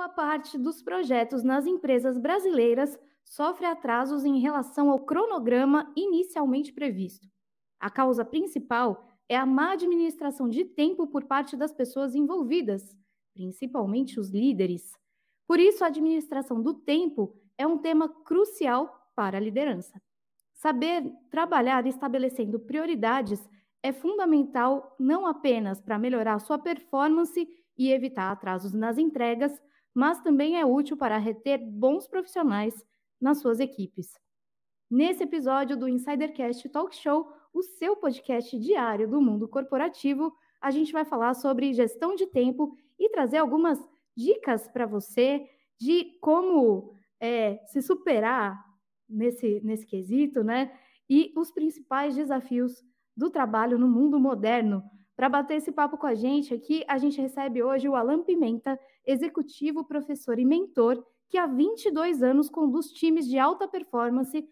parte dos projetos nas empresas brasileiras sofre atrasos em relação ao cronograma inicialmente previsto. A causa principal é a má administração de tempo por parte das pessoas envolvidas, principalmente os líderes. Por isso, a administração do tempo é um tema crucial para a liderança. Saber trabalhar estabelecendo prioridades é fundamental não apenas para melhorar sua performance e evitar atrasos nas entregas, mas também é útil para reter bons profissionais nas suas equipes. Nesse episódio do Insidercast Talk Show, o seu podcast diário do mundo corporativo, a gente vai falar sobre gestão de tempo e trazer algumas dicas para você de como se superar nesse quesito, né? E os principais desafios do trabalho no mundo moderno. Para bater esse papo com a gente aqui, a gente recebe hoje o Alan Pimenta, executivo, professor e mentor, que há 22 anos conduz times de alta performance,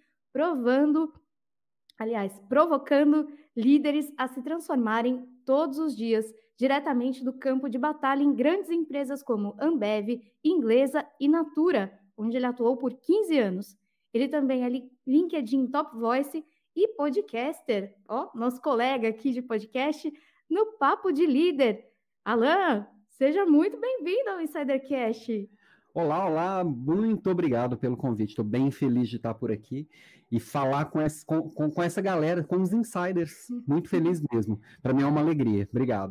provocando líderes a se transformarem todos os dias diretamente do campo de batalha em grandes empresas como Ambev, Inglesa e Natura, onde ele atuou por 15 anos. Ele também é LinkedIn Top Voice e podcaster, nosso colega aqui de podcast, no Papo de Líder. Alan, seja muito bem-vindo ao Insidercast. Olá, muito obrigado pelo convite. Estou bem feliz de estar por aqui e falar com essa galera, com os insiders. Muito feliz mesmo. Para mim é uma alegria. Obrigado.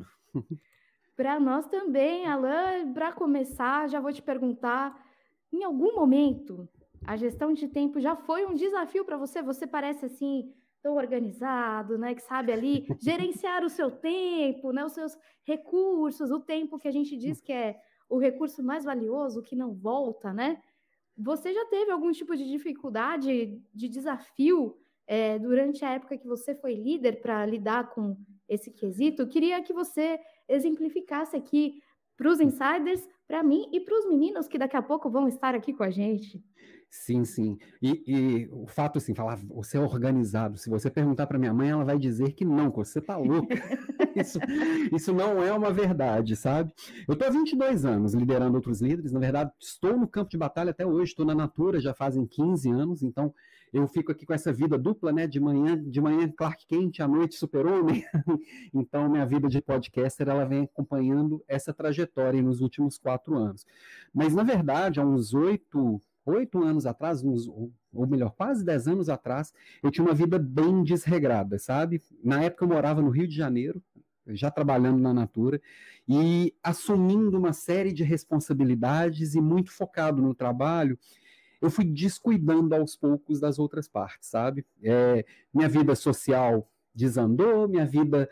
Para nós também, Alan. Para começar, já vou te perguntar, em algum momento, a gestão de tempo já foi um desafio para você? Você parece assim tão organizado, né? Que sabe ali gerenciar o seu tempo, né? Os seus recursos, o tempo que a gente diz que é o recurso mais valioso, que não volta, né? Você já teve algum tipo de dificuldade, de desafio durante a época que você foi líder para lidar com esse quesito? Queria que você exemplificasse aqui para os insiders, para mim e para os meninos que daqui a pouco vão estar aqui com a gente. Sim. E o fato, assim, falar, você é organizado, se você perguntar para minha mãe, ela vai dizer que não, que você tá louca. Isso não é uma verdade, sabe? Eu estou há 22 anos liderando outros líderes, na verdade, estou no campo de batalha até hoje, estou na Natura, já fazem 15 anos, então eu fico aqui com essa vida dupla, né? De manhã Clark Kent, à noite Super-Homem. Então, minha vida de podcaster, ela vem acompanhando essa trajetória nos últimos 4 anos. Mas, na verdade, há uns 8 anos atrás, ou melhor, quase 10 anos atrás, eu tinha uma vida bem desregrada, sabe? Na época eu morava no Rio de Janeiro, já trabalhando na Natura, e assumindo uma série de responsabilidades e muito focado no trabalho, eu fui descuidando aos poucos das outras partes, sabe? Minha vida social desandou, minha vida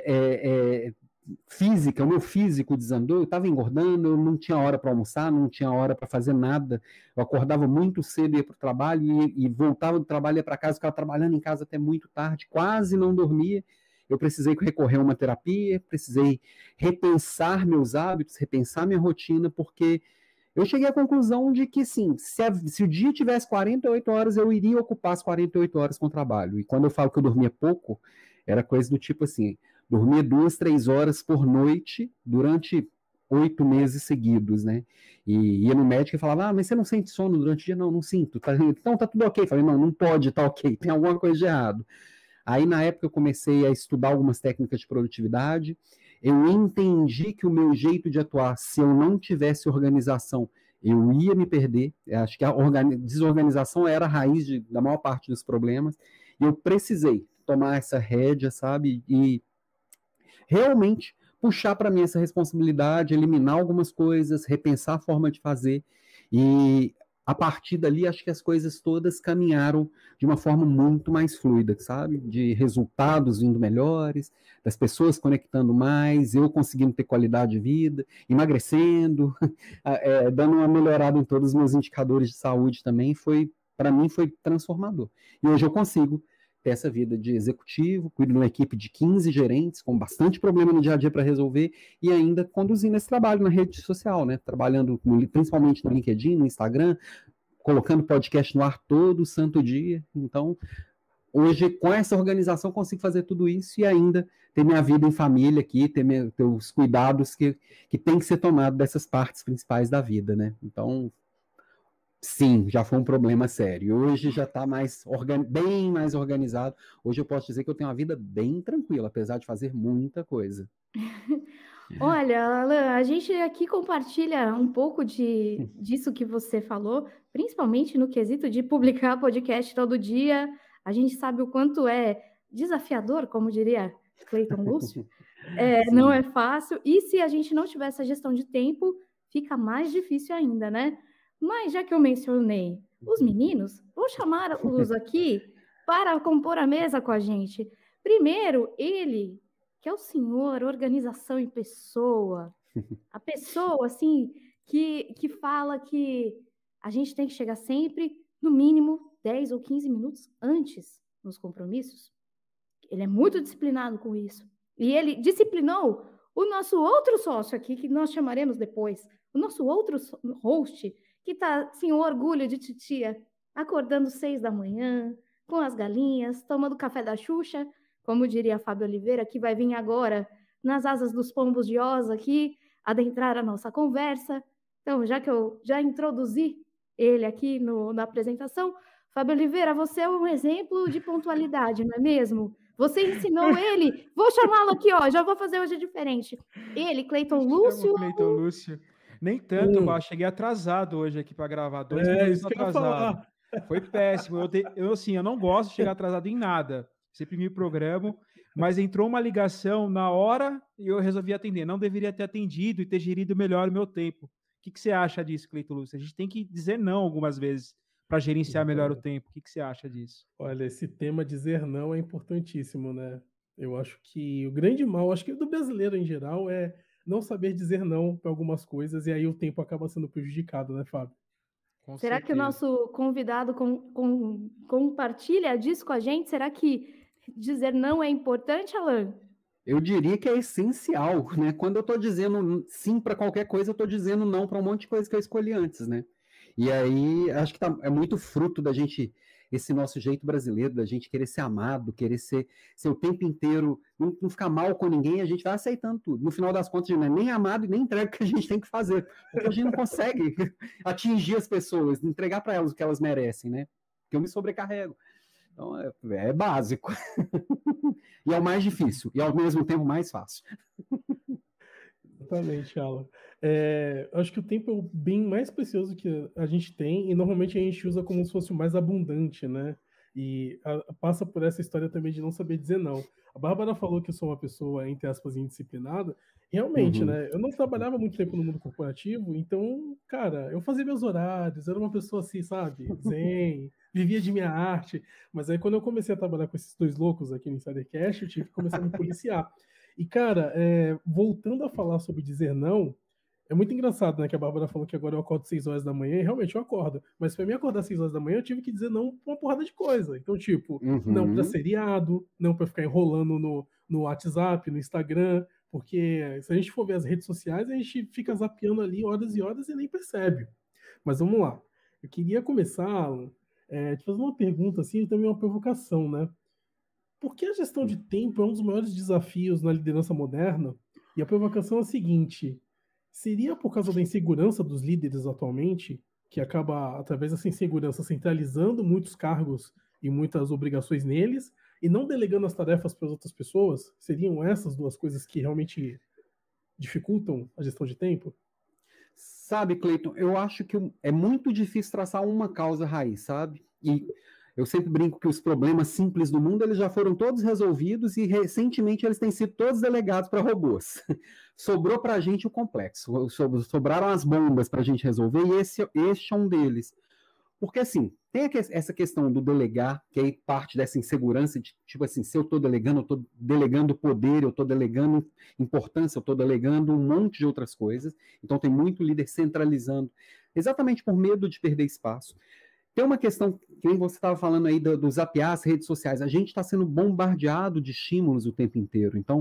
física, o meu físico desandou, eu estava engordando, eu não tinha hora para almoçar, não tinha hora para fazer nada, eu acordava muito cedo, ia para o trabalho e voltava do trabalho, ia para casa, ficava trabalhando em casa até muito tarde, quase não dormia. Eu precisei recorrer a uma terapia, precisei repensar meus hábitos, repensar minha rotina, porque eu cheguei à conclusão de que, sim, se o dia tivesse 48 horas, eu iria ocupar as 48 horas com o trabalho. E quando eu falo que eu dormia pouco, era coisa do tipo assim, dormia 2, 3 horas por noite durante 8 meses seguidos, né? E ia no médico e falava, mas você não sente sono durante o dia? Não sinto. Então tá tudo ok. Eu falei, não pode, tá ok, tem alguma coisa de errado. Aí, na época, eu comecei a estudar algumas técnicas de produtividade. Eu entendi que o meu jeito de atuar, se eu não tivesse organização, eu ia me perder. Eu acho que a desorganização era a raiz da maior parte dos problemas. E eu precisei tomar essa rédea, sabe? E realmente puxar para mim essa responsabilidade, eliminar algumas coisas, repensar a forma de fazer. E a partir dali, acho que as coisas todas caminharam de uma forma muito mais fluida, sabe? De resultados vindo melhores, das pessoas conectando mais, eu conseguindo ter qualidade de vida, emagrecendo, dando uma melhorada em todos os meus indicadores de saúde também, para mim foi transformador. E hoje eu consigo ter essa vida de executivo, cuido de uma equipe de 15 gerentes, com bastante problema no dia a dia para resolver, e ainda conduzindo esse trabalho na rede social, né? Trabalhando principalmente no LinkedIn, no Instagram, colocando podcast no ar todo santo dia. Então, hoje, com essa organização, consigo fazer tudo isso e ainda ter minha vida em família aqui, ter os cuidados que tem que ser tomado dessas partes principais da vida, né? Então, sim, já foi um problema sério. Hoje já está bem mais organizado. Hoje eu posso dizer que eu tenho uma vida bem tranquila, apesar de fazer muita coisa. Olha, Alan, a gente aqui compartilha um pouco disso que você falou, principalmente no quesito de publicar podcast todo dia. A gente sabe o quanto é desafiador, como diria Cleiton Lúcio. Não é fácil. E se a gente não tiver essa gestão de tempo, fica mais difícil ainda, né? Mas já que eu mencionei os meninos, vou chamá-los aqui para compor a mesa com a gente. Primeiro, ele, que é o senhor organização em pessoa, a pessoa, assim, que fala que a gente tem que chegar sempre, no mínimo, 10 ou 15 minutos antes nos compromissos. Ele é muito disciplinado com isso. E ele disciplinou o nosso outro sócio aqui, que nós chamaremos depois, o nosso outro host, que está, assim, o orgulho de titia, acordando 6 da manhã, com as galinhas, tomando café da Xuxa, como diria a Fábio Oliveira, que vai vir agora nas asas dos pombos de Oz aqui, adentrar a nossa conversa. Então, já que eu já introduzi ele aqui na apresentação, Fábio Oliveira, você é um exemplo de pontualidade, não é mesmo? Você ensinou ele, vou chamá-lo aqui, ó, já vou fazer hoje diferente. Ele, Cleiton Lúcio. Cleiton Lúcio. Nem tanto, cheguei atrasado hoje aqui para gravar, 2 minutos atrasado. Foi péssimo. Eu não gosto de chegar atrasado em nada. Sempre me programo, mas entrou uma ligação na hora e eu resolvi atender. Não deveria ter atendido e ter gerido melhor o meu tempo. O que você acha disso, Cleiton Lúcio? A gente tem que dizer não algumas vezes para gerenciar melhor o tempo. O que você acha disso? Olha, esse tema dizer não é importantíssimo, né? Eu acho que o grande mal, acho que do brasileiro em geral, é não saber dizer não para algumas coisas e aí o tempo acaba sendo prejudicado, né, Fábio? Será que o nosso convidado compartilha disso com a gente? Será que dizer não é importante, Alan? Eu diria que é essencial, né? Quando eu estou dizendo sim para qualquer coisa, eu estou dizendo não para um monte de coisa que eu escolhi antes, né? E aí, acho que é muito fruto da gente, esse nosso jeito brasileiro, da gente querer ser amado, querer ser o tempo inteiro, não ficar mal com ninguém, a gente vai aceitando tudo. No final das contas, a gente não é nem amado e nem entrega o que a gente tem que fazer, porque a gente não consegue atingir as pessoas, entregar para elas o que elas merecem, né? Porque eu me sobrecarrego. Então, é básico. E é o mais difícil, e ao mesmo tempo mais fácil. Exatamente, Alan. Acho que o tempo é o bem mais precioso que a gente tem e normalmente a gente usa como se fosse o mais abundante, né? E passa por essa história também de não saber dizer não. A Bárbara falou que eu sou uma pessoa, entre aspas, indisciplinada. Realmente, né? Eu não trabalhava muito tempo no mundo corporativo, então, cara, eu fazia meus horários, era uma pessoa assim, sabe? Zen, vivia de minha arte. Mas aí quando eu comecei a trabalhar com esses dois loucos aqui no Insidercast, eu tive que começar a me policiar. E, cara, voltando a falar sobre dizer não, é muito engraçado, né? Que a Bárbara falou que agora eu acordo 6 horas da manhã, e realmente eu acordo. Mas para mim acordar 6 horas da manhã, eu tive que dizer não pra uma porrada de coisa. Então, tipo, não para seriado, não para ficar enrolando no WhatsApp, no Instagram, porque se a gente for ver as redes sociais, a gente fica zapeando ali horas e horas e nem percebe. Mas vamos lá. Eu queria começar, Alan, te fazer uma pergunta, assim, e também uma provocação, né? Por que a gestão de tempo é um dos maiores desafios na liderança moderna? E a provocação é a seguinte: seria por causa da insegurança dos líderes atualmente, que acaba, através dessa insegurança, centralizando muitos cargos e muitas obrigações neles, e não delegando as tarefas para as outras pessoas? Seriam essas duas coisas que realmente dificultam a gestão de tempo? Sabe, Cleiton, eu acho que é muito difícil traçar uma causa raiz, sabe? E eu sempre brinco que os problemas simples do mundo eles já foram todos resolvidos e recentemente eles têm sido todos delegados para robôs. Sobrou para a gente o complexo, sobraram as bombas para a gente resolver e esse é um deles. Porque assim, tem essa questão do delegar, que é parte dessa insegurança de, tipo assim, se eu estou delegando poder, eu estou delegando importância, eu estou delegando um monte de outras coisas. Então tem muito líder centralizando, exatamente por medo de perder espaço. Tem uma questão, que você estava falando aí do zapear as redes sociais. A gente está sendo bombardeado de estímulos o tempo inteiro. Então,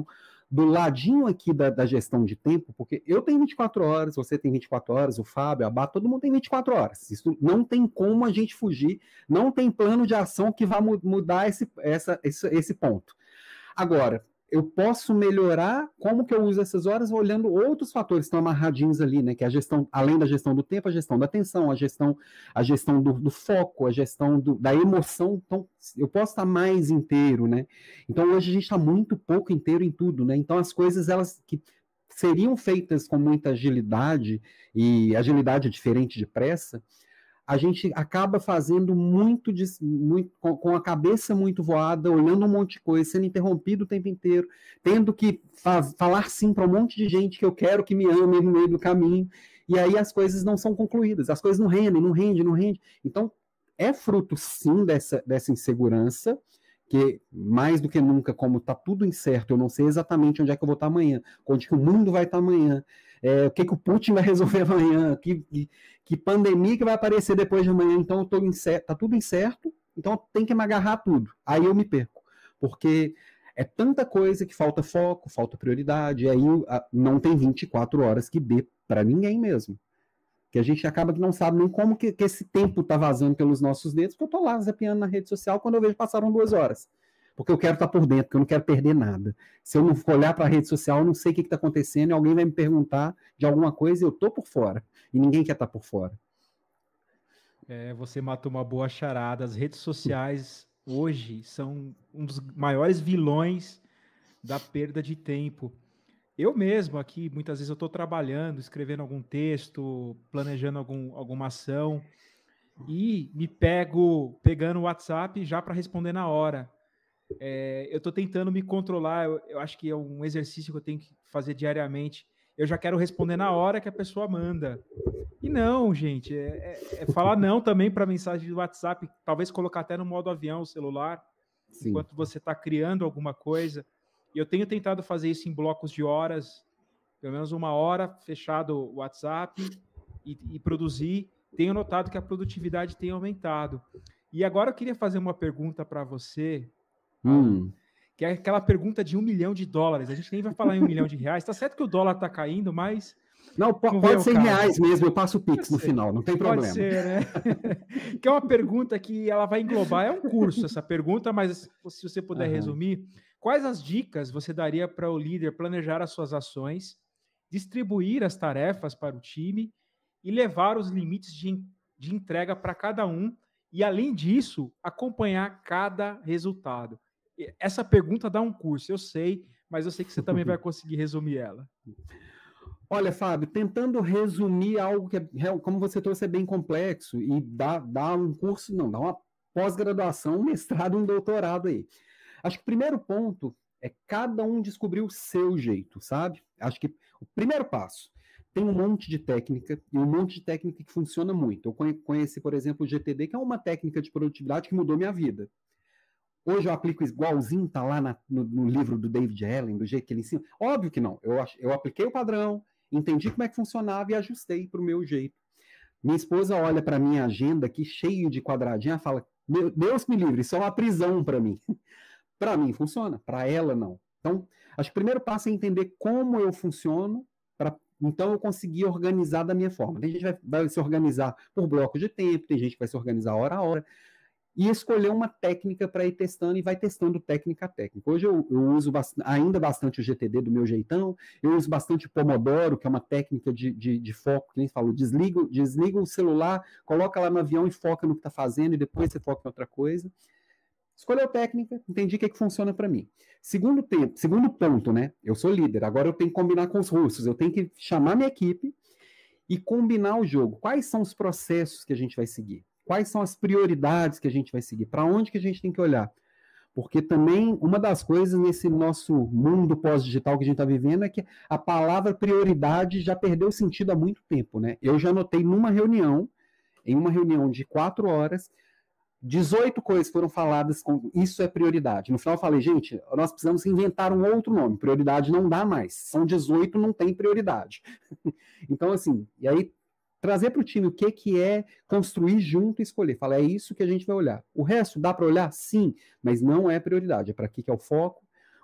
do ladinho aqui da gestão de tempo, porque eu tenho 24 horas, você tem 24 horas, o Fábio, a Bá, todo mundo tem 24 horas. Isso não tem como a gente fugir, não tem plano de ação que vá mudar esse ponto. Agora, eu posso melhorar como que eu uso essas horas olhando outros fatores que estão amarradinhos ali, né? Que é a gestão, além da gestão do tempo, a gestão da atenção, a gestão do foco, a gestão da emoção. Então, eu posso estar mais inteiro, né? Então, hoje a gente está muito pouco inteiro em tudo, né? Então, as coisas, elas que seriam feitas com muita agilidade, e agilidade é diferente de pressa, a gente acaba fazendo muito com a cabeça muito voada, olhando um monte de coisa, sendo interrompido o tempo inteiro, tendo que falar sim para um monte de gente que eu quero que me ame no meio do caminho, e aí as coisas não são concluídas, as coisas não rendem. Então, é fruto sim dessa insegurança, que mais do que nunca, como está tudo incerto, eu não sei exatamente onde é que eu vou estar amanhã, onde que o mundo vai estar amanhã, o que o Putin vai resolver amanhã, que pandemia que vai aparecer depois de amanhã, então está tudo incerto, então tem que me agarrar tudo, aí eu me perco, porque é tanta coisa que falta foco, falta prioridade, e aí não tem 24 horas que dê para ninguém mesmo, que a gente acaba que não sabe nem como que esse tempo está vazando pelos nossos dedos, porque eu estou lá zapeando na rede social quando eu vejo passaram 2 horas. Porque eu quero estar por dentro, porque eu não quero perder nada. Se eu não olhar para a rede social, eu não sei o que está acontecendo, e alguém vai me perguntar de alguma coisa e eu estou por fora. E ninguém quer estar por fora. Você matou uma boa charada. As redes sociais hoje são um dos maiores vilões da perda de tempo. Eu mesmo aqui, muitas vezes eu estou trabalhando, escrevendo algum texto, planejando alguma ação, e me pegando o WhatsApp já para responder na hora. Eu estou tentando me controlar, eu acho que é um exercício que eu tenho que fazer diariamente. Eu já quero responder na hora que a pessoa manda. E não, gente, é falar não também para mensagem do WhatsApp, talvez colocar até no modo avião o celular, sim, enquanto você está criando alguma coisa. E eu tenho tentado fazer isso em blocos de horas, pelo menos 1 hora, fechado o WhatsApp e produzir. Tenho notado que a produtividade tem aumentado. E agora eu queria fazer uma pergunta para você, que é aquela pergunta de $1 milhão. A gente nem vai falar em R$1 milhão. Tá certo que o dólar está caindo, mas... Não, pode ser em reais mesmo, eu passo o Pix no final, não tem problema. Pode ser, né? Que é uma pergunta que ela vai englobar, é um curso essa pergunta, mas se você puder resumir, quais as dicas você daria para o líder planejar as suas ações, distribuir as tarefas para o time e levar os limites de entrega para cada um e, além disso, acompanhar cada resultado? Essa pergunta dá um curso, eu sei, mas eu sei que você também vai conseguir resumir ela. Olha, Fábio, tentando resumir algo que, como você trouxe, é bem complexo e dá um curso, não, dá uma pós-graduação, um mestrado, um doutorado aí. Acho que o primeiro ponto é cada um descobrir o seu jeito, sabe? Acho que o primeiro passo, tem um monte de técnica, e um monte de técnica que funciona muito. Eu conheci, por exemplo, o GTD, que é uma técnica de produtividade que mudou minha vida. Hoje eu aplico igualzinho, tá lá no livro do David Allen, do jeito que ele ensina. Óbvio que não. Eu apliquei o padrão, entendi como é que funcionava e ajustei para o meu jeito. Minha esposa olha para a minha agenda aqui, cheio de quadradinha, e fala, Deus me livre, isso é uma prisão para mim. Para mim funciona, para ela não. Então, acho que o primeiro passo é entender como eu funciono, então eu conseguir organizar da minha forma. Tem gente que vai se organizar por bloco de tempo, tem gente que vai se organizar hora a hora, e escolher uma técnica para ir testando, e vai testando técnica a técnica. Hoje eu uso ainda bastante o GTD do meu jeitão, eu uso bastante o Pomodoro, que é uma técnica de foco, que nem falo, desliga o celular, coloca lá no avião e foca no que está fazendo, e depois você foca em outra coisa. Escolheu técnica, entendi o que funciona para mim. Segundo ponto, né? Eu sou líder, agora eu tenho que combinar com os russos, eu tenho que chamar minha equipe e combinar o jogo. Quais são os processos que a gente vai seguir? Quais são as prioridades que a gente vai seguir? Para onde que a gente tem que olhar? Porque também uma das coisas nesse nosso mundo pós-digital que a gente está vivendo é que a palavra prioridade já perdeu sentido há muito tempo, né? Eu já notei em uma reunião de 4 horas, 18 coisas foram faladas com isso é prioridade. No final eu falei, gente, nós precisamos inventar um outro nome. Prioridade não dá mais. São 18, não tem prioridade. Então, assim, e aí trazer para o time o que é construir junto e escolher. Fala, é isso que a gente vai olhar. O resto dá para olhar? Sim, mas não é prioridade. É para aqui que é o foco.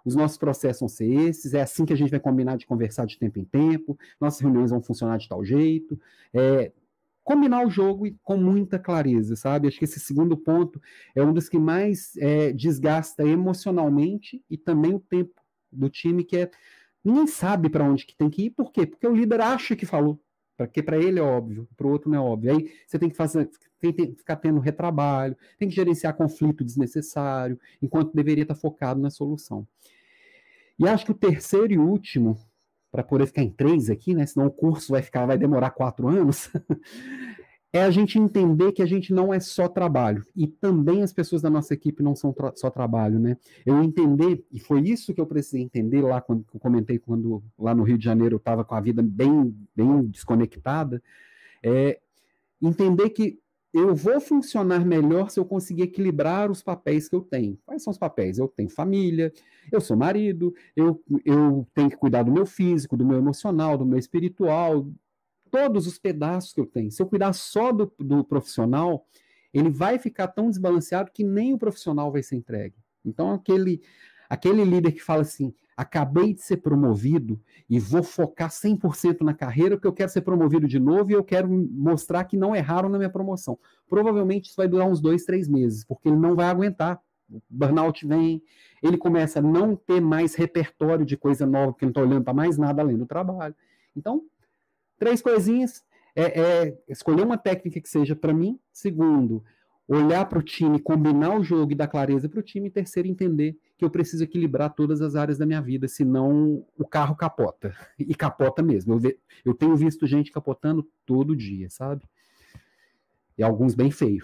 os nossos processos vão ser esses, é assim que a gente vai combinar de conversar de tempo em tempo, nossas reuniões vão funcionar de tal jeito, combinar o jogo com muita clareza, sabe? Acho que esse segundo ponto é um dos que mais desgasta emocionalmente e também o tempo do time, que ninguém sabe para onde que tem que ir. Por quê? Porque o líder acha que falou, porque para ele é óbvio, para o outro não é óbvio. Aí você tem que ficar tendo retrabalho, tem que gerenciar conflito desnecessário, enquanto deveria estar focado na solução. E acho que o terceiro e último, para poder ficar em 3 aqui, né? Senão o curso vai demorar 4 anos, é a gente entender que a gente não é só trabalho. E também as pessoas da nossa equipe não são só trabalho, né? Eu entender, e foi isso que eu precisei entender lá quando eu comentei, quando lá no Rio de Janeiro eu estava com a vida bem desconectada, entender que eu vou funcionar melhor se eu conseguir equilibrar os papéis que eu tenho. Quais são os papéis? Eu tenho família, eu sou marido, eu tenho que cuidar do meu físico, do meu emocional, do meu espiritual, todos os pedaços que eu tenho. Se eu cuidar só do profissional, ele vai ficar tão desbalanceado que nem o profissional vai ser entregue. Então, aquele líder que fala assim, acabei de ser promovido e vou focar 100% na carreira porque eu quero ser promovido de novo e eu quero mostrar que não erraram na minha promoção. Provavelmente isso vai durar uns 2, 3 meses, porque ele não vai aguentar. O burnout vem, ele começa a não ter mais repertório de coisa nova, porque não está olhando para mais nada além do trabalho. Então, 3 coisinhas, escolher uma técnica que seja para mim. Segundo, olhar para o time, combinar o jogo e dar clareza para o time. Terceiro, entender que eu preciso equilibrar todas as áreas da minha vida, senão o carro capota. E capota mesmo. Eu tenho visto gente capotando todo dia, sabe? E alguns bem feios.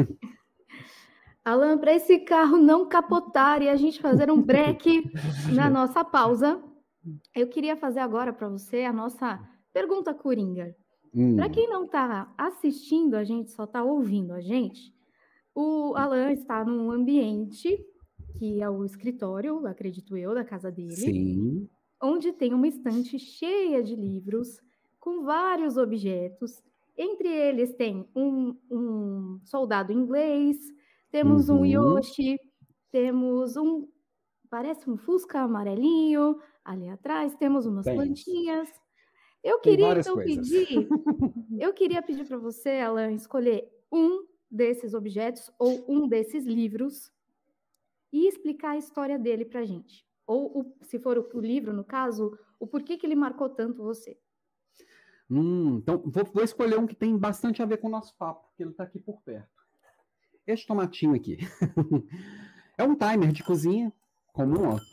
Alan, para esse carro não capotar e a gente fazer um break na nossa pausa, eu queria fazer agora para você a nossa pergunta coringa. Para quem não está assistindo, a gente só está ouvindo a gente, o Alan está num ambiente que é o escritório, acredito eu, da casa dele. Sim. Onde tem uma estante cheia de livros, com vários objetos. Entre eles tem um soldado inglês, temos um Yoshi, temos parece um Fusca amarelinho, ali atrás temos umas plantinhas. Eu queria pedir para você, Alan, escolher um desses objetos ou um desses livros e explicar a história dele para a gente. Ou, se for o livro, no caso, o porquê que ele marcou tanto você. Então, vou escolher um que tem bastante a ver com o nosso papo, porque ele está aqui por perto. Este tomatinho aqui. É um timer de cozinha comum, ó.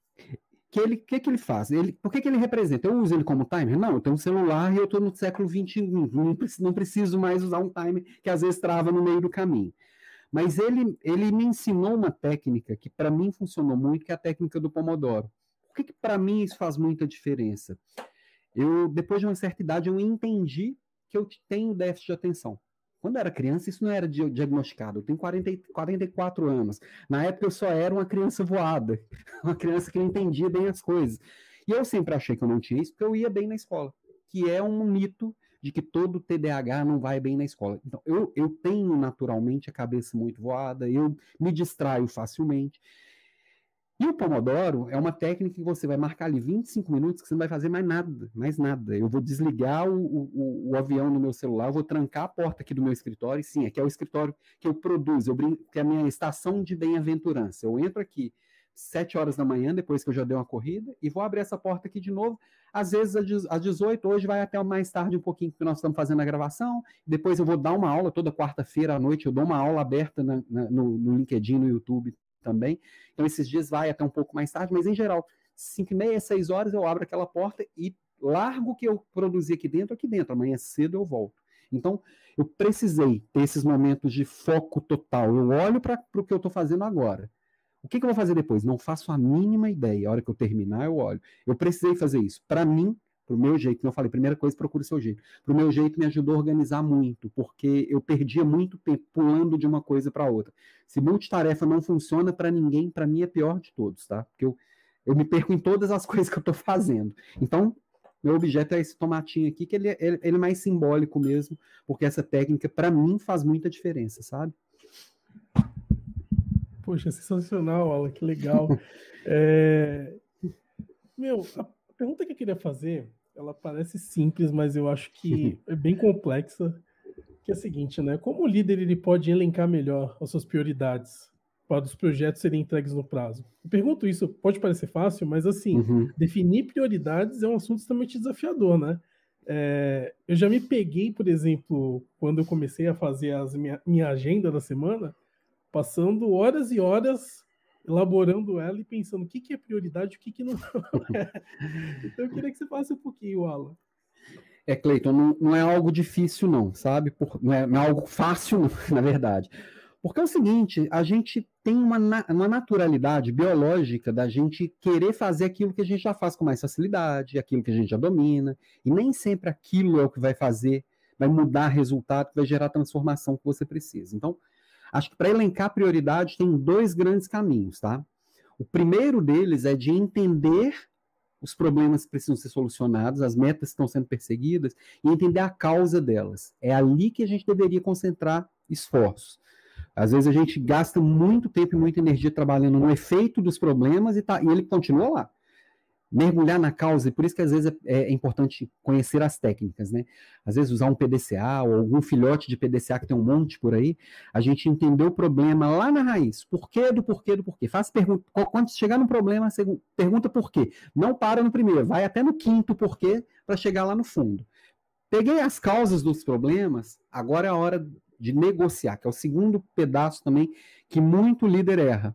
Que ele faz? Por que ele representa? Eu uso ele como timer? Não, eu tenho um celular e eu estou no século XXI. Não preciso mais usar um timer que às vezes trava no meio do caminho. Mas ele me ensinou uma técnica que para mim funcionou muito, que é a técnica do Pomodoro. Por que para mim isso faz muita diferença? Depois de uma certa idade, eu entendi que eu tenho déficit de atenção. Quando eu era criança, isso não era diagnosticado. Eu tenho 44 anos. Na época, eu só era uma criança voada. Uma criança que não entendia bem as coisas. E eu sempre achei que eu não tinha isso, porque eu ia bem na escola. Que é um mito de que todo TDAH não vai bem na escola. Então, eu tenho naturalmente a cabeça muito voada, eu me distraio facilmente. E o Pomodoro é uma técnica que você vai marcar ali 25 minutos que você não vai fazer mais nada. Eu vou desligar o avião no meu celular, eu vou trancar a porta aqui do meu escritório, e sim, aqui é o escritório que eu produzo, que é a minha estação de bem-aventurança. Eu entro aqui 7 horas da manhã, depois que eu já dei uma corrida, e vou abrir essa porta aqui de novo, às vezes às 18, hoje vai até mais tarde um pouquinho, porque nós estamos fazendo a gravação, depois eu vou dar uma aula, toda quarta-feira à noite eu dou uma aula aberta no LinkedIn, no YouTube também, então esses dias vai até um pouco mais tarde, mas em geral, 5h30, 6 horas eu abro aquela porta e largo o que eu produzi aqui dentro, amanhã cedo eu volto. Então, eu precisei ter esses momentos de foco total, eu olho para o que eu estou fazendo agora. O que eu vou fazer depois? Não faço a mínima ideia. A hora que eu terminar, eu olho. Eu precisei fazer isso. Para mim, para o meu jeito, como eu falei, primeira coisa, procure o seu jeito. Para o meu jeito, me ajudou a organizar muito, porque eu perdia muito tempo pulando de uma coisa para outra. Se multitarefa não funciona para ninguém, para mim é pior de todos, tá? Porque eu me perco em todas as coisas que eu estou fazendo. Então, meu objeto é esse tomatinho aqui, que ele é mais simbólico mesmo, porque essa técnica, para mim, faz muita diferença, sabe? Poxa, sensacional, Alan, que legal. A pergunta que eu queria fazer, ela parece simples, mas eu acho que é bem complexa, que é a seguinte, né? Como o líder ele pode elencar melhor as suas prioridades para os projetos serem entregues no prazo? Eu pergunto isso, pode parecer fácil, mas assim, definir prioridades é um assunto extremamente desafiador, né? Eu já me peguei, por exemplo, quando eu comecei a fazer minha agenda da semana, passando horas e horas elaborando ela e pensando o que é prioridade e o que não é. Então eu queria que você falasse um pouquinho, Alan. Cleiton, não é algo difícil não, sabe? Não é algo fácil, não, na verdade. Porque é o seguinte, a gente tem uma naturalidade biológica da gente querer fazer aquilo que a gente já faz com mais facilidade, aquilo que a gente já domina, e nem sempre aquilo é o que vai mudar resultado, que vai gerar a transformação que você precisa. Então, acho que para elencar prioridade tem 2 grandes caminhos, tá? O primeiro deles é de entender os problemas que precisam ser solucionados, as metas que estão sendo perseguidas, e entender a causa delas. É ali que a gente deveria concentrar esforços. Às vezes a gente gasta muito tempo e muita energia trabalhando no efeito dos problemas e ele continua lá. Mergulhar na causa, e por isso que às vezes é importante conhecer as técnicas, né? Às vezes usar um PDCA ou algum filhote de PDCA que tem um monte por aí, a gente entender o problema lá na raiz. Porquê do porquê do porquê. Faz pergunta, quando chegar no problema, pergunta por quê. Não para no primeiro, vai até no 5º porquê para chegar lá no fundo. Peguei as causas dos problemas, agora é a hora de negociar, que é o segundo pedaço também que muito líder erra.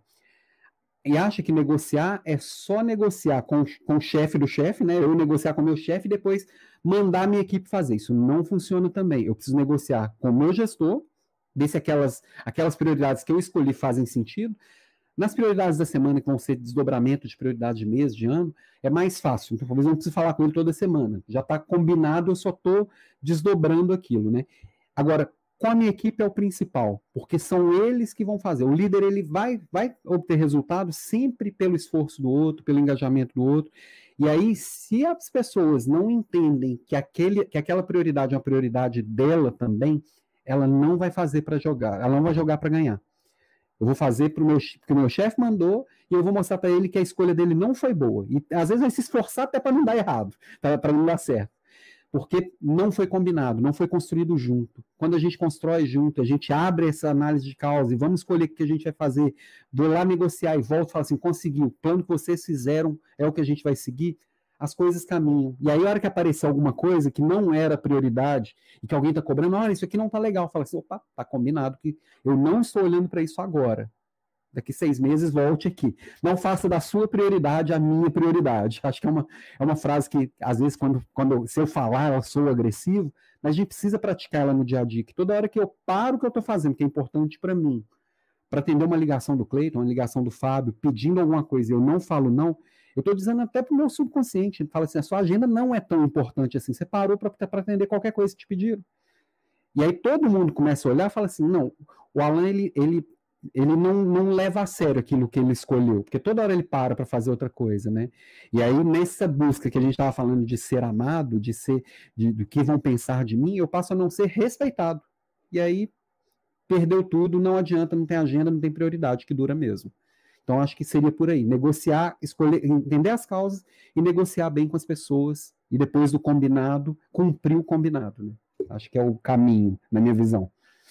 E acha que negociar é só negociar com o chefe do chefe, né? Eu negociar com o meu chefe e depois mandar a minha equipe fazer. Isso não funciona também. Eu preciso negociar com o meu gestor, ver se aquelas prioridades que eu escolhi fazem sentido. Nas prioridades da semana, que vão ser desdobramento de prioridade de mês, de ano, é mais fácil. Então, talvez eu não precise falar com ele toda semana. Já está combinado, eu só estou desdobrando aquilo, né? Agora, com a minha equipe é o principal, porque são eles que vão fazer. O líder ele vai obter resultado sempre pelo esforço do outro, pelo engajamento do outro. E aí, se as pessoas não entendem que aquela prioridade é uma prioridade dela também, ela não vai fazer para jogar, ela não vai jogar para ganhar. Eu vou fazer porque o meu chefe mandou e eu vou mostrar para ele que a escolha dele não foi boa. E às vezes vai se esforçar até para não dar errado, para não dar certo. Porque não foi combinado, não foi construído junto. Quando a gente constrói junto, a gente abre essa análise de causa e vamos escolher o que a gente vai fazer, vou lá negociar e volto e falo assim, conseguiu, o plano que vocês fizeram é o que a gente vai seguir, as coisas caminham. E aí, a hora que aparecer alguma coisa que não era prioridade e que alguém está cobrando, olha, isso aqui não está legal, fala assim, opa, está combinado que eu não estou olhando para isso agora. Daqui 6 meses, volte aqui. Não faça da sua prioridade a minha prioridade. Acho que é uma frase que, às vezes, se eu falar, eu sou agressivo, mas a gente precisa praticar ela no dia a dia. Que toda hora que eu paro o que eu estou fazendo, que é importante para mim, para atender uma ligação do Cleiton, uma ligação do Fábio, pedindo alguma coisa e eu não falo não, eu estou dizendo até para o meu subconsciente. Ele fala assim, a sua agenda não é tão importante assim. Você parou para atender qualquer coisa que te pediram. E aí todo mundo começa a olhar e fala assim, não, o Alan, ele não leva a sério aquilo que ele escolheu, porque toda hora ele para fazer outra coisa, né? E aí, nessa busca que a gente estava falando de ser amado, do que vão pensar de mim, eu passo a não ser respeitado. E aí, perdeu tudo, não adianta, não tem agenda, não tem prioridade, que dura mesmo. Então, acho que seria por aí, negociar, escolher, entender as causas e negociar bem com as pessoas, e depois do combinado, cumprir o combinado, né? Acho que é o caminho, na minha visão.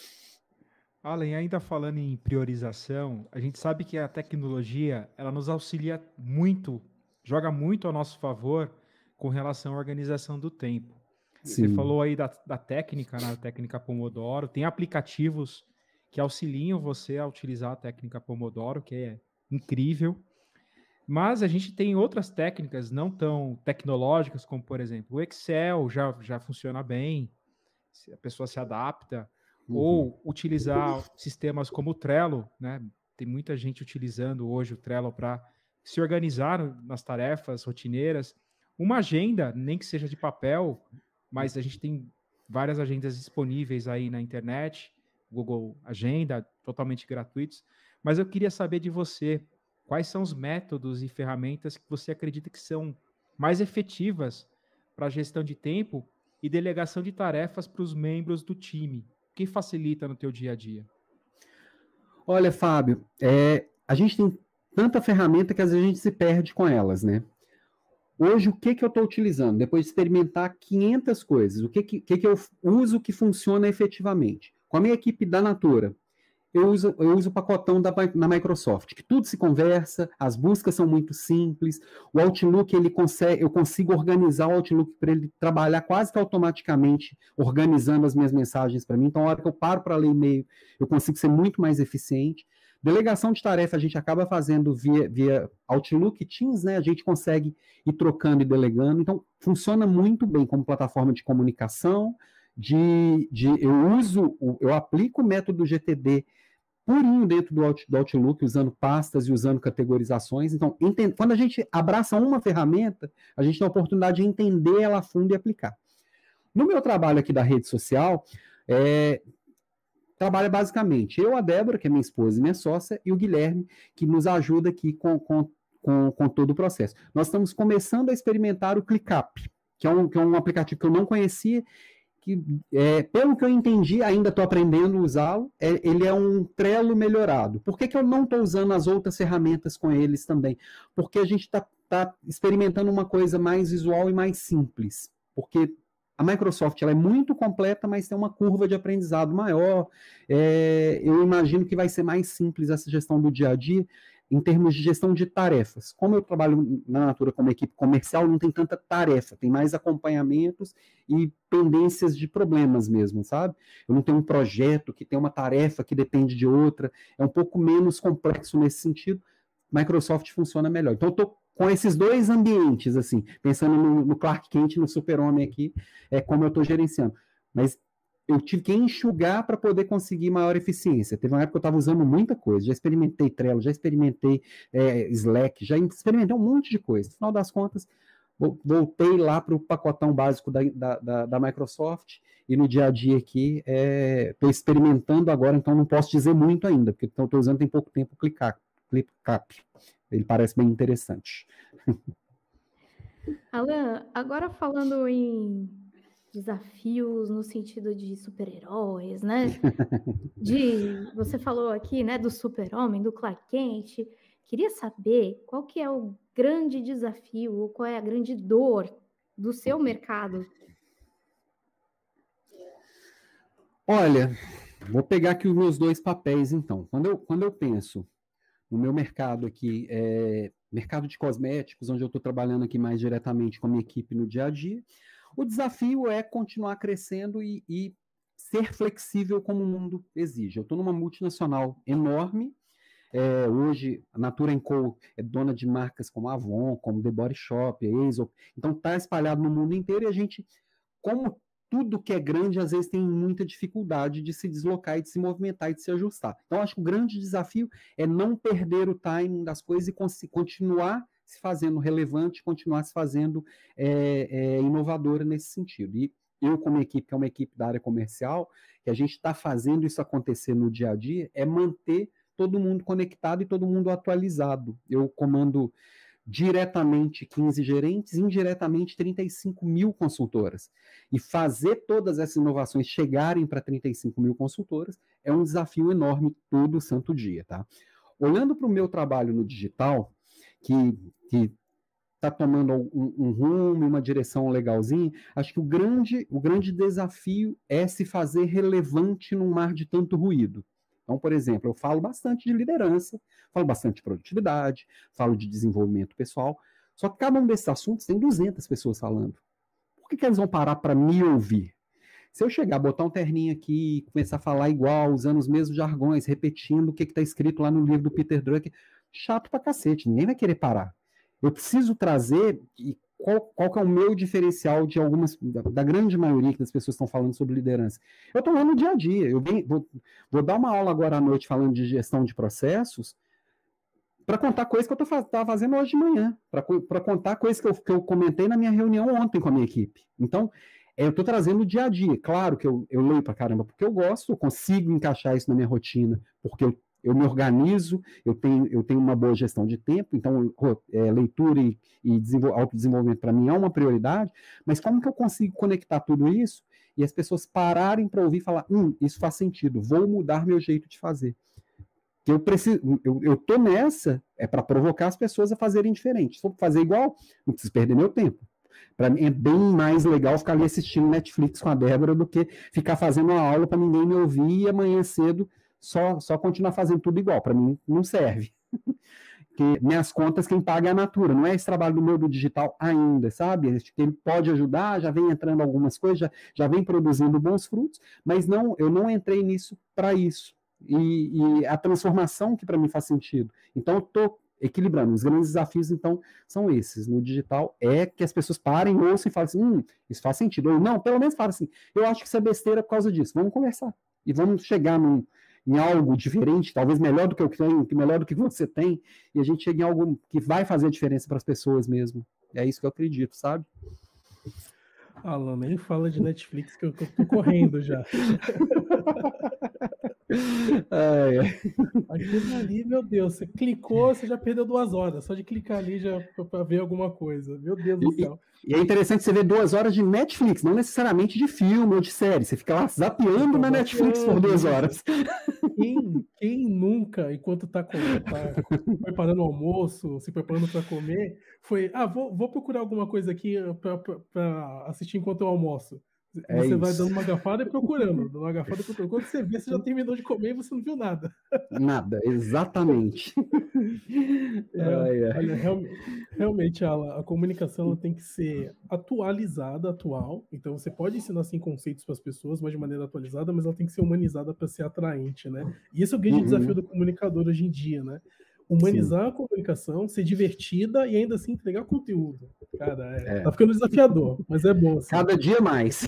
Alan, ainda falando em priorização, a gente sabe que a tecnologia, ela nos auxilia muito, joga muito a nosso favor com relação à organização do tempo. Sim. Você falou aí da técnica, né, a técnica Pomodoro, tem aplicativos que auxiliam você a utilizar a técnica Pomodoro, que é incrível, mas a gente tem outras técnicas não tão tecnológicas, como, por exemplo, o Excel já funciona bem, a pessoa se adapta, ou utilizar sistemas como o Trello, né? Tem muita gente utilizando hoje o Trello para se organizar nas tarefas rotineiras. Uma agenda, nem que seja de papel, mas a gente tem várias agendas disponíveis aí na internet, Google Agenda, totalmente gratuitos. Mas eu queria saber de você, quais são os métodos e ferramentas que você acredita que são mais efetivas para a gestão de tempo e delegação de tarefas para os membros do time? O que facilita no teu dia a dia? Olha, Fábio, a gente tem tanta ferramenta que às vezes a gente se perde com elas, né? Hoje, o que eu estou utilizando? Depois de experimentar 500 coisas, o que eu uso que funciona efetivamente? Com a minha equipe da Natura, eu uso o pacotão na Microsoft, que tudo se conversa, as buscas são muito simples, o Outlook, eu consigo organizar o Outlook para ele trabalhar quase que automaticamente, organizando as minhas mensagens para mim. Então, a hora que eu paro para ler e-mail, eu consigo ser muito mais eficiente. Delegação de tarefa a gente acaba fazendo via Outlook, Teams, né? A gente consegue ir trocando e delegando. Então, funciona muito bem como plataforma de comunicação. Eu aplico o método GTD purinho dentro do Outlook, usando pastas e usando categorizações. Então, quando a gente abraça uma ferramenta, a gente tem a oportunidade de entender ela a fundo e aplicar. No meu trabalho aqui da rede social, trabalha basicamente eu, a Débora, que é minha esposa e minha sócia, e o Guilherme, que nos ajuda aqui com todo o processo. Nós estamos começando a experimentar o ClickUp, que é um aplicativo que eu não conhecia, que, pelo que eu entendi, ainda estou aprendendo a usá-lo, ele é um Trello melhorado. Por que eu não estou usando as outras ferramentas com eles também? Porque a gente está experimentando uma coisa mais visual e mais simples. Porque a Microsoft ela é muito completa, mas tem uma curva de aprendizado maior. Eu imagino que vai ser mais simples essa gestão do dia a dia, em termos de gestão de tarefas. Como eu trabalho na Natura como equipe comercial, não tem tanta tarefa, tem mais acompanhamentos e pendências de problemas mesmo, sabe? Eu não tenho um projeto que tem uma tarefa que depende de outra, é um pouco menos complexo nesse sentido. Microsoft funciona melhor. Então, eu estou com esses dois ambientes, assim, pensando no Clark Kent, no Super-Homem aqui, como eu estou gerenciando. Mas eu tive que enxugar para poder conseguir maior eficiência. Teve uma época que eu estava usando muita coisa, já experimentei Trello, já experimentei Slack, já experimentei um monte de coisa. No final das contas, voltei lá para o pacotão básico da Microsoft, e no dia a dia aqui estou experimentando agora, então não posso dizer muito ainda, porque estou usando tem pouco tempo o ClickUp. Ele parece bem interessante. Alan, agora falando em desafios no sentido de super-heróis, né? Você falou aqui, né, do Super-Homem, do Clark Kent. Queria saber qual que é o grande desafio, ou qual é a grande dor do seu mercado. Olha, vou pegar aqui os meus dois papéis, então. Quando eu penso no meu mercado aqui, mercado de cosméticos, onde eu estou trabalhando aqui mais diretamente com a minha equipe no dia a dia, o desafio é continuar crescendo e ser flexível como o mundo exige. Eu estou numa multinacional enorme. Hoje, a Natura &Co é dona de marcas como Avon, como The Body Shop, Aesop. Então, está espalhado no mundo inteiro e a gente, como tudo que é grande, às vezes tem muita dificuldade de se deslocar e de se movimentar e de se ajustar. Então, acho que o grande desafio é não perder o timing das coisas e continuar se fazendo relevante, continuar se fazendo inovadora nesse sentido. E eu, como equipe, que é uma equipe da área comercial, que a gente está fazendo isso acontecer no dia a dia, é manter todo mundo conectado e todo mundo atualizado. Eu comando diretamente 15 gerentes, indiretamente 35 mil consultoras. E fazer todas essas inovações chegarem para 35 mil consultoras é um desafio enorme todo santo dia, tá? Olhando para o meu trabalho no digital, que está tomando um rumo, uma direção legalzinha, acho que o grande desafio é se fazer relevante num mar de tanto ruído. Então, por exemplo, eu falo bastante de liderança, falo bastante de produtividade, falo de desenvolvimento pessoal, só que cada um desses assuntos tem 200 pessoas falando. Por que eles vão parar para me ouvir? Se eu chegar, botar um terninho aqui, começar a falar igual, usando os mesmos jargões, repetindo o que está escrito lá no livro do Peter Drucker, chato pra cacete, ninguém vai querer parar. Eu preciso trazer qual que é o meu diferencial de da grande maioria das pessoas que estão falando sobre liderança. Eu estou lá no dia a dia, vou dar uma aula agora à noite falando de gestão de processos, para contar coisas que eu estava fazendo hoje de manhã, para contar coisas que eu comentei na minha reunião ontem com a minha equipe. Então, eu estou trazendo o dia a dia. Claro que eu leio para caramba porque eu gosto, eu consigo encaixar isso na minha rotina, porque eu me organizo, eu tenho uma boa gestão de tempo, então leitura e autodesenvolvimento para mim é uma prioridade, mas como que eu consigo conectar tudo isso e as pessoas pararem para ouvir e falar, isso faz sentido, vou mudar meu jeito de fazer. que eu preciso, eu tô nessa, é para provocar as pessoas a fazerem diferente. Se for fazer igual, não preciso perder meu tempo. Para mim é bem mais legal ficar ali assistindo Netflix com a Débora do que ficar fazendo uma aula para ninguém me ouvir e amanhã cedo só continuar fazendo tudo igual. Para mim não serve. Porque minhas contas quem paga é a Natura, não é esse trabalho do meu do digital ainda, sabe? Ele pode ajudar, já vem entrando algumas coisas, já vem produzindo bons frutos, mas não, eu não entrei nisso para isso. E a transformação que para mim faz sentido. Então eu estou equilibrando. Os grandes desafios, então, são esses. No digital é que as pessoas parem, ouçam e falem assim, isso faz sentido. Ou não, pelo menos falem assim, eu acho que isso é besteira por causa disso. Vamos conversar. E vamos chegar em algo diferente, talvez melhor do que eu tenho, melhor do que você tem, e a gente chegue em algo que vai fazer a diferença para as pessoas mesmo. É isso que eu acredito, sabe? Alan, nem fala de Netflix que eu tô correndo já. Aquilo ali, meu Deus, você clicou, você já perdeu 2 horas, só de clicar ali já para ver alguma coisa. Meu Deus do céu. E é interessante você ver 2 horas de Netflix, não necessariamente de filme ou de série. Você fica lá zapeando na Netflix por 2 horas. Quem nunca, enquanto tá preparando o almoço, se preparando para comer, foi, vou procurar alguma coisa aqui para assistir enquanto eu almoço. Você vai dando uma garfada e procurando. Quando você vê, você já terminou de comer e você não viu nada. Nada, exatamente. Olha, realmente a comunicação ela tem que ser atual. Então você pode ensinar assim conceitos para as pessoas, mas de maneira atualizada, mas ela tem que ser humanizada para ser atraente, né? E esse é o grande desafio do comunicador hoje em dia, né? Humanizar a comunicação, ser divertida e ainda assim entregar conteúdo. Cara, tá ficando desafiador, mas é bom. Assim. Cada dia mais.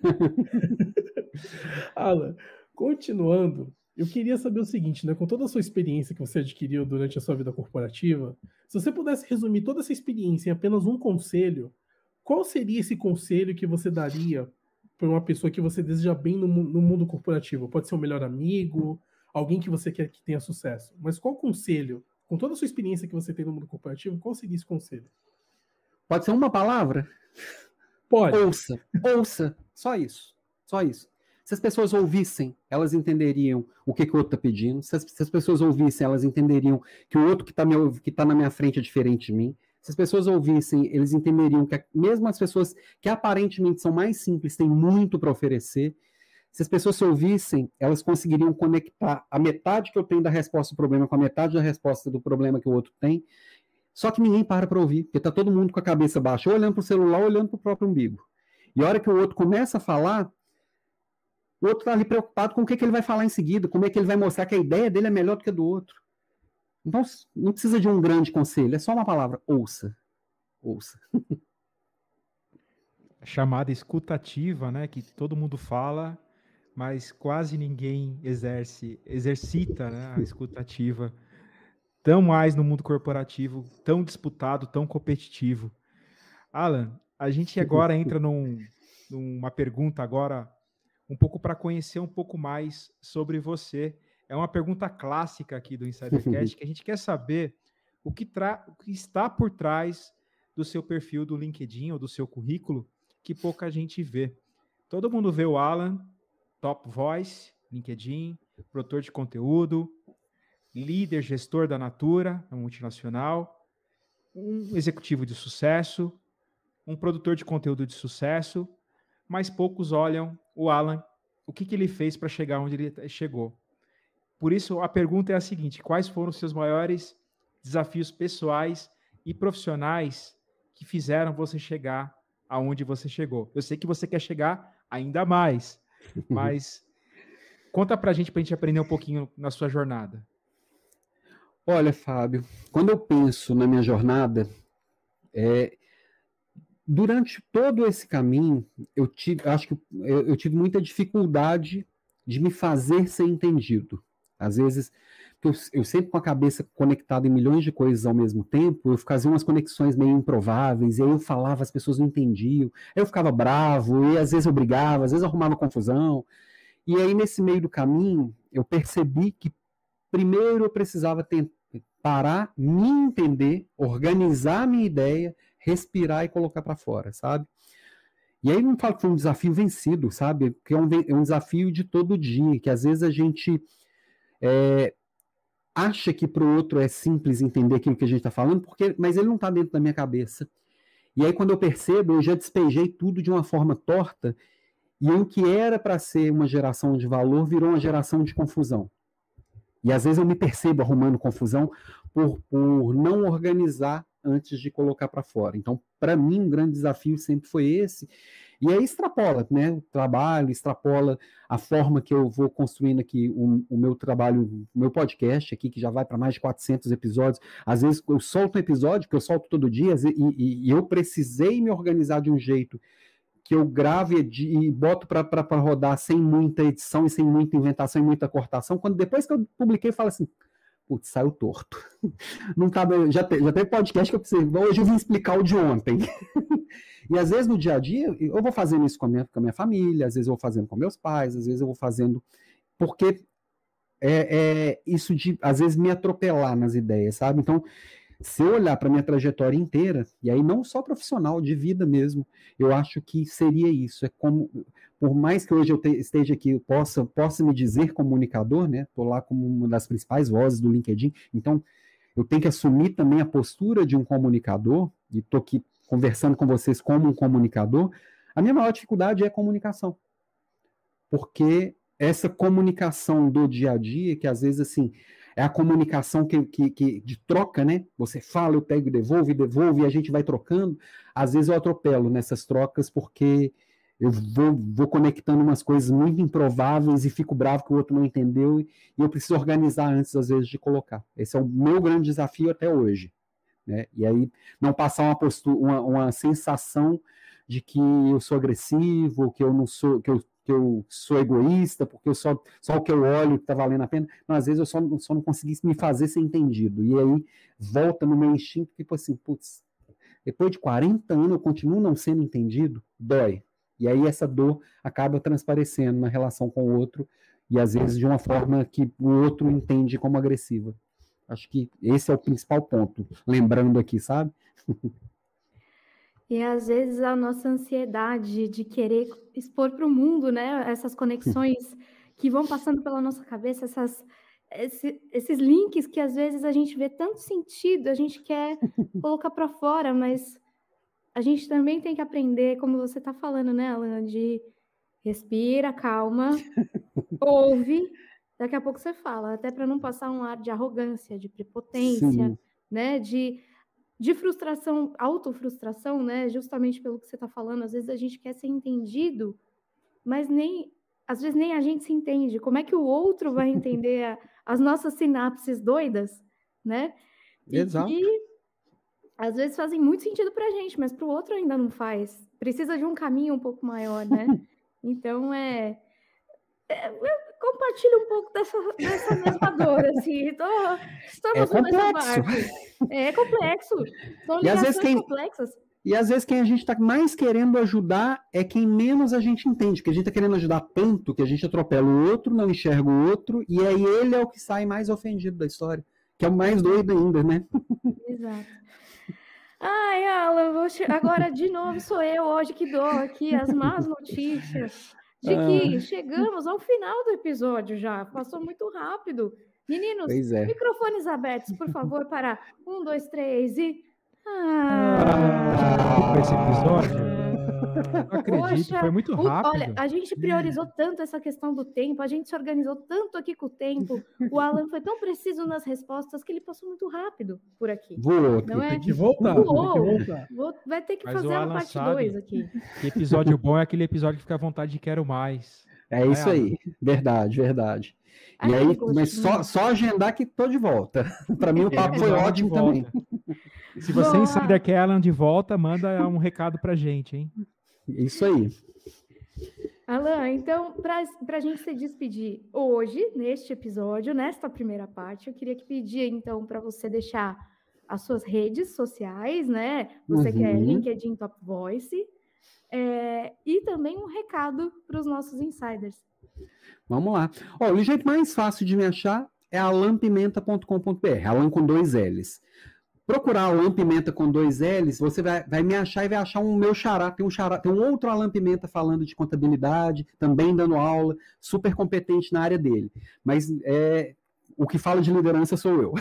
Alan, continuando, eu queria saber o seguinte, né? Com toda a sua experiência que você adquiriu durante a sua vida corporativa, se você pudesse resumir toda essa experiência em apenas um conselho, qual seria esse conselho que você daria para uma pessoa que você deseja bem no mundo corporativo? Pode ser um melhor amigo, alguém que você quer que tenha sucesso. Mas qual conselho, com toda a sua experiência que você tem no mundo corporativo, qual seria esse conselho? Pode ser uma palavra? Pode. Ouça. Só isso. Se as pessoas ouvissem, elas entenderiam o que o outro está pedindo. Se as pessoas ouvissem, elas entenderiam que o outro que tá na minha frente é diferente de mim. Se as pessoas ouvissem, eles entenderiam que mesmo as pessoas que aparentemente são mais simples têm muito para oferecer. Se as pessoas se ouvissem, elas conseguiriam conectar a metade que eu tenho da resposta do problema com a metade da resposta do problema que o outro tem. Só que ninguém para ouvir, porque está todo mundo com a cabeça baixa, ou olhando para o celular, ou olhando para o próprio umbigo. E a hora que o outro começa a falar, o outro está ali preocupado com o que ele vai falar em seguida, como é que ele vai mostrar que a ideia dele é melhor do que a do outro. Então, não precisa de um grande conselho, é só uma palavra, ouça. A chamada escutativa, né, que todo mundo fala, mas quase ninguém exercita, né, a escutativa. Tão mais no mundo corporativo, tão disputado, tão competitivo. Alan, a gente agora entra numa pergunta agora, um pouco para conhecer um pouco mais sobre você. É uma pergunta clássica aqui do Insidercast, que a gente quer saber o que está por trás do seu perfil do LinkedIn ou do seu currículo, que pouca gente vê. Todo mundo vê o Alan, Top Voice, LinkedIn, produtor de conteúdo, líder, gestor da Natura, uma multinacional, um executivo de sucesso, um produtor de conteúdo de sucesso, mas poucos olham o Alan, o que ele fez para chegar onde ele chegou. Por isso, a pergunta é a seguinte: quais foram os seus maiores desafios pessoais e profissionais que fizeram você chegar aonde você chegou? Eu sei que você quer chegar ainda mais, mas conta para a gente aprender um pouquinho na sua jornada. Olha, Fábio, quando eu penso na minha jornada, durante todo esse caminho, eu tive muita dificuldade de me fazer ser entendido. Às vezes, eu sempre com a cabeça conectada em milhões de coisas ao mesmo tempo, eu fazia umas conexões meio improváveis, e aí eu falava, as pessoas não entendiam, aí eu ficava bravo, e às vezes eu brigava, às vezes eu arrumava confusão. E aí, nesse meio do caminho, eu percebi que primeiro eu precisava parar, me entender, organizar a minha ideia, respirar e colocar para fora, sabe? E aí não falo que foi um desafio vencido, sabe? Porque é um desafio de todo dia, que às vezes a gente acha que para o outro é simples entender aquilo que a gente está falando, mas ele não está dentro da minha cabeça. E aí, quando eu percebo, eu já despejei tudo de uma forma torta, e o que era para ser uma geração de valor virou uma geração de confusão. E às vezes eu me percebo arrumando confusão por não organizar antes de colocar para fora. Então, para mim, um grande desafio sempre foi esse. E aí extrapola, né? O trabalho, extrapola a forma que eu vou construindo aqui o meu trabalho, o meu podcast aqui, que já vai para mais de 400 episódios. Às vezes eu solto um episódio, que eu solto todo dia, e eu precisei me organizar de um jeito que eu gravo e boto para rodar sem muita edição e sem muita inventação e muita cortação, quando depois que eu publiquei, eu falo assim, putz, saiu torto. Não tá, já teve podcast que eu pensei, hoje eu vim explicar o de ontem. E às vezes no dia a dia, eu vou fazendo isso com a minha família, às vezes eu vou fazendo com meus pais, às vezes eu vou fazendo, porque isso de, às vezes, me atropelar nas ideias, sabe? Então, se eu olhar para a minha trajetória inteira, e aí não só profissional, de vida mesmo, eu acho que seria isso. É como, por mais que hoje eu esteja aqui, eu possa me dizer comunicador, né? Estou lá como uma das principais vozes do LinkedIn, então eu tenho que assumir também a postura de um comunicador, e estou aqui conversando com vocês como um comunicador. A minha maior dificuldade é a comunicação, porque essa comunicação do dia a dia, que às vezes, assim, é a comunicação de troca, né? Você fala, eu pego e devolvo, e a gente vai trocando. Às vezes eu atropelo nessas trocas porque eu vou conectando umas coisas muito improváveis e fico bravo que o outro não entendeu e eu preciso organizar antes, às vezes, de colocar. Esse é o meu grande desafio até hoje, né? E aí não passar uma sensação de que eu sou agressivo, que eu não sou, que eu sou egoísta, porque só o que eu olho que está valendo a pena. Não, às vezes eu só não consegui me fazer ser entendido. E aí volta no meu instinto, tipo assim, putz, depois de 40 anos eu continuo não sendo entendido, dói. E aí essa dor acaba transparecendo na relação com o outro, e às vezes de uma forma que o outro entende como agressiva. Acho que esse é o principal ponto, lembrando aqui, sabe? E às vezes a nossa ansiedade de querer expor para o mundo, né, essas conexões que vão passando pela nossa cabeça, esses links que às vezes a gente vê tanto sentido, a gente quer colocar para fora, mas a gente também tem que aprender, como você está falando, né, Alan, de respira, calma, ouve, daqui a pouco você fala, até para não passar um ar de arrogância, de prepotência, sim, né, de frustração, autofrustração, né? Justamente pelo que você está falando, às vezes a gente quer ser entendido, mas às vezes nem a gente se entende. Como é que o outro vai entender as nossas sinapses doidas, né? Exato. E às vezes fazem muito sentido para a gente, mas para o outro ainda não faz. Precisa de um caminho um pouco maior, né? Então, eu compartilho um pouco dessa mesma dor, assim. Estamos no mesmo barco. É complexo. São ligações complexas. E às vezes quem a gente está mais querendo ajudar é quem menos a gente entende, porque a gente está querendo ajudar tanto que a gente atropela o outro, não enxerga o outro, e aí ele é o que sai mais ofendido da história, que é o mais doido ainda, né? Exato. Ai, Alan, agora de novo sou eu hoje que dou aqui as más notícias de que chegamos ao final do episódio já. Passou muito rápido. Meninos, microfones abertos, por favor, para 1, 2, 3 e... Esse episódio? Não acredito, foi muito rápido. Olha, a gente priorizou tanto essa questão do tempo, a gente se organizou tanto aqui com o tempo, o Alan foi tão preciso nas respostas que ele passou muito rápido por aqui. Tem que voltar. Vai ter que fazer uma parte 2 aqui. Que episódio bom é aquele episódio que fica à vontade de quero mais. É isso aí, verdade. E aí, mas só agendar que tô de volta. Para mim o papo foi ótimo também. Se você insider que é Alan de volta, manda um recado pra gente, hein? Isso aí. Alan, então, para a gente se despedir hoje, neste episódio, nesta primeira parte, eu queria pedir, então, para você deixar as suas redes sociais, né? Você que é LinkedIn Top Voice, e também um recado para os nossos insiders. Vamos lá. O jeito mais fácil de me achar é alanpimenta.com.br, Alan com 2 L's. Procurar o Alan Pimenta com 2 L's, você vai me achar e vai achar um meu xará. Tem um outro Alan Pimenta falando de contabilidade, também dando aula, super competente na área dele. Mas o que fala de liderança sou eu.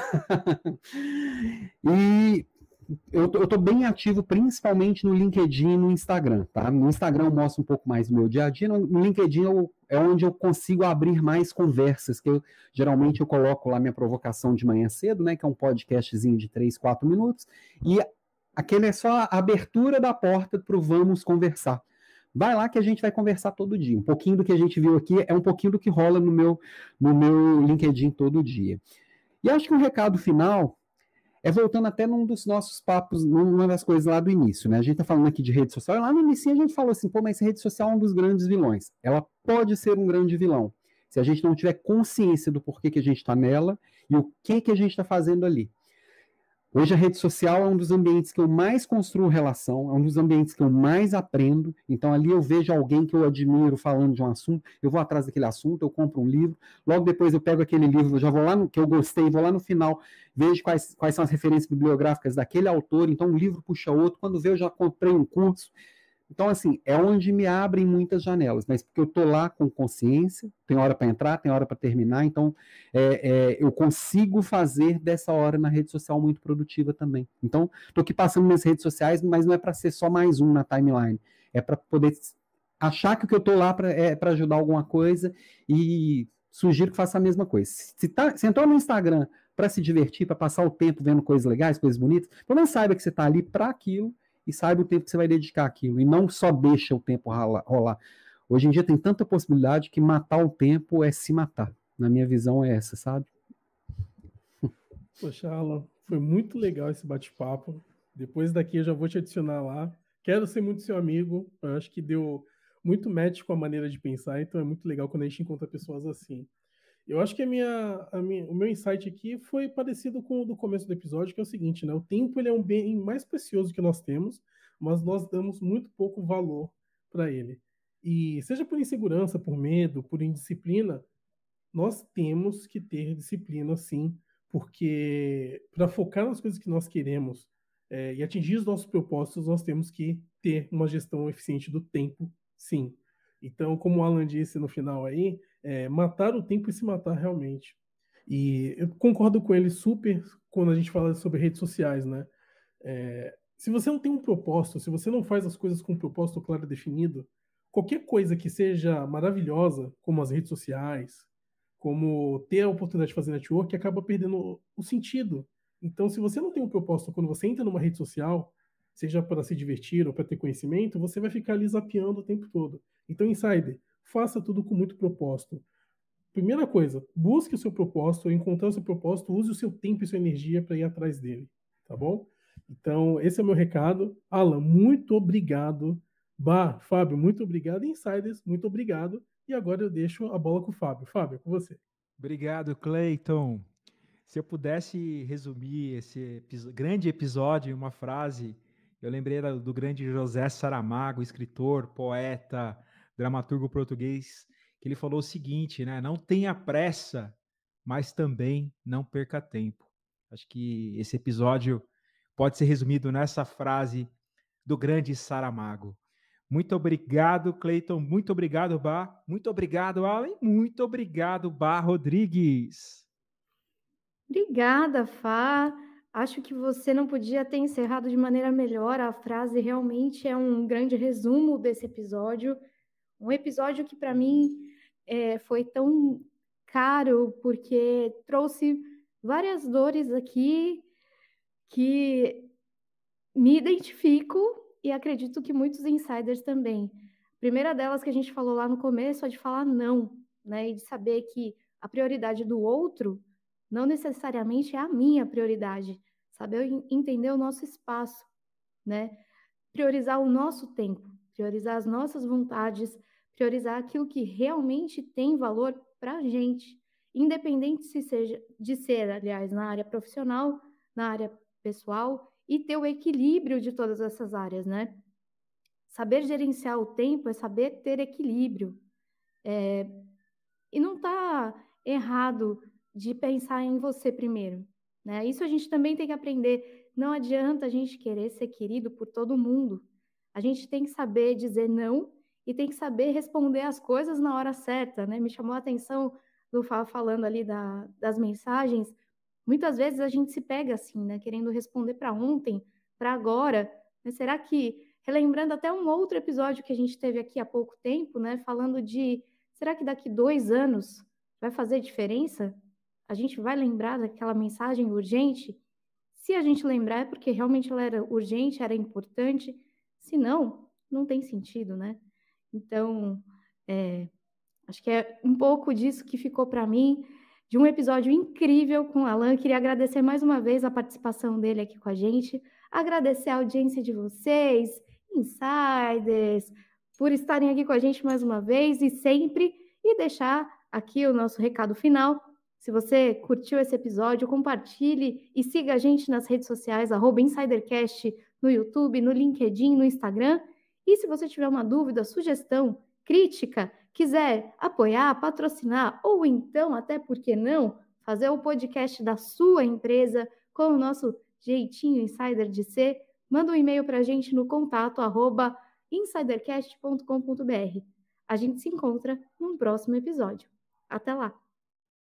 E eu tô bem ativo, principalmente no LinkedIn e no Instagram, tá? No Instagram eu mostro um pouco mais do meu dia a dia, no LinkedIn é onde eu consigo abrir mais conversas, que geralmente eu coloco lá minha provocação de manhã cedo, né, que é um podcastzinho de 3, 4 minutos, e aquele é só a abertura da porta para o vamos conversar. Vai lá que a gente vai conversar todo dia. Um pouquinho do que a gente viu aqui é um pouquinho do que rola no meu LinkedIn todo dia. E acho que um recado final é voltando até num dos nossos papos, numa das coisas lá do início, né? A gente tá falando aqui de rede social, e lá no início a gente falou assim, pô, mas rede social é um dos grandes vilões. Ela pode ser um grande vilão, se a gente não tiver consciência do porquê que a gente está nela e o que a gente está fazendo ali. Hoje a rede social é um dos ambientes que eu mais construo relação, é um dos ambientes que eu mais aprendo. Então ali eu vejo alguém que eu admiro falando de um assunto, eu vou atrás daquele assunto, eu compro um livro, logo depois eu pego aquele livro, eu já vou lá no que eu gostei, vou lá no final, vejo quais são as referências bibliográficas daquele autor, então um livro puxa outro, quando vê eu já comprei um curso. Então, assim, é onde me abrem muitas janelas, mas porque eu estou lá com consciência, tem hora para entrar, tem hora para terminar, então eu consigo fazer dessa hora na rede social muito produtiva também. Então, estou aqui passando minhas redes sociais, mas não é para ser só mais um na timeline, é para poder achar que o que eu estou lá é para ajudar alguma coisa e sugiro que faça a mesma coisa. Se entrou no Instagram para se divertir, para passar o tempo vendo coisas legais, coisas bonitas, pelo menos saiba que você está ali para aquilo, e saiba o tempo que você vai dedicar àquilo, e não só deixa o tempo rolar. Hoje em dia tem tanta possibilidade que matar o tempo é se matar. Na minha visão é essa, sabe? Poxa, Alan, foi muito legal esse bate-papo. Depois daqui eu já vou te adicionar lá. Quero ser muito seu amigo. Eu acho que deu muito match com a maneira de pensar, então é muito legal quando a gente encontra pessoas assim. Eu acho que o meu insight aqui foi parecido com o do começo do episódio, que é o seguinte, né? O tempo ele é um bem mais precioso que nós temos, mas nós damos muito pouco valor para ele. E seja por insegurança, por medo, por indisciplina, nós temos que ter disciplina, sim, porque para focar nas coisas que nós queremos e atingir os nossos propósitos, nós temos que ter uma gestão eficiente do tempo, sim. Então, como o Alan disse no final aí, matar o tempo e se matar realmente. E eu concordo com ele super quando a gente fala sobre redes sociais, né? Se você não tem um propósito, se você não faz as coisas com um propósito claro e definido, qualquer coisa que seja maravilhosa, como as redes sociais, como ter a oportunidade de fazer network, acaba perdendo o sentido. Então, se você não tem um propósito quando você entra numa rede social, seja para se divertir ou para ter conhecimento, você vai ficar ali zapeando o tempo todo. Então, insider, faça tudo com muito propósito. Primeira coisa, busque o seu propósito, encontrar o seu propósito, use o seu tempo e sua energia para ir atrás dele, tá bom? Então, esse é o meu recado. Alan, muito obrigado. Fábio, muito obrigado. Insiders, muito obrigado. E agora eu deixo a bola com o Fábio. Fábio, é com você. Obrigado, Clayton. Se eu pudesse resumir esse grande episódio em uma frase, eu lembrei do grande José Saramago, escritor, poeta, dramaturgo português, que ele falou o seguinte, né? Não tenha pressa, mas também não perca tempo. Acho que esse episódio pode ser resumido nessa frase do grande Saramago. Muito obrigado, Clayton. Muito obrigado, Bá. Muito obrigado, Alan. Muito obrigado, Bá Rodrigues. Obrigada, Fá. Acho que você não podia ter encerrado de maneira melhor. A frase realmente é um grande resumo desse episódio. Um episódio que, para mim, foi tão caro, porque trouxe várias dores aqui que me identifico e acredito que muitos insiders também. A primeira delas que a gente falou lá no começo é de falar não, né? E de saber que a prioridade do outro não necessariamente é a minha prioridade. Saber entender o nosso espaço, né? Priorizar o nosso tempo, priorizar as nossas vontades, priorizar aquilo que realmente tem valor para a gente, independente de ser, aliás, na área profissional, na área pessoal, e ter o equilíbrio de todas essas áreas, né? Saber gerenciar o tempo é saber ter equilíbrio. E não está errado de pensar em você primeiro, né? Isso a gente também tem que aprender. Não adianta a gente querer ser querido por todo mundo. A gente tem que saber dizer não e tem que saber responder as coisas na hora certa, né? Me chamou a atenção Lu falando ali das mensagens, muitas vezes a gente se pega assim, né? Querendo responder para ontem, para agora. Mas será que, relembrando até um outro episódio que a gente teve aqui há pouco tempo, né? Falando de, será que daqui 2 anos vai fazer diferença? A gente vai lembrar daquela mensagem urgente? Se a gente lembrar é porque realmente ela era urgente, era importante. Se não, não tem sentido, né? Então, acho que é um pouco disso que ficou para mim, de um episódio incrível com o Alan. Queria agradecer mais uma vez a participação dele aqui com a gente, agradecer a audiência de vocês, insiders, por estarem aqui com a gente mais uma vez e sempre, e deixar aqui o nosso recado final. Se você curtiu esse episódio, compartilhe e siga a gente nas redes sociais, @InsiderCast, no YouTube, no LinkedIn, no Instagram. E se você tiver uma dúvida, sugestão, crítica, quiser apoiar, patrocinar, ou então, até por que não, fazer o podcast da sua empresa com o nosso jeitinho insider de ser, manda um e-mail para a gente no contato @insidercast.com.br. A gente se encontra num próximo episódio. Até lá!